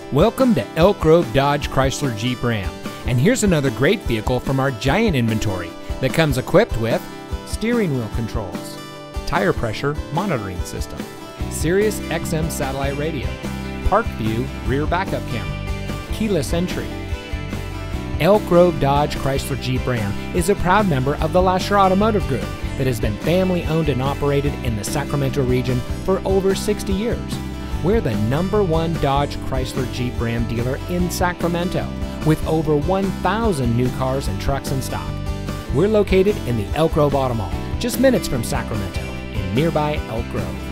Welcome to Elk Grove Dodge Chrysler Jeep Ram, and here's another great vehicle from our giant inventory that comes equipped with steering wheel controls, tire pressure monitoring system, Sirius XM satellite radio, Park View rear backup camera, keyless entry. Elk Grove Dodge Chrysler Jeep Ram is a proud member of the Lasher Automotive Group that has been family owned and operated in the Sacramento region for over 60 years. We're the #1 Dodge Chrysler Jeep Ram dealer in Sacramento with over 1,000 new cars and trucks in stock. We're located in the Elk Grove Auto Mall, just minutes from Sacramento in nearby Elk Grove.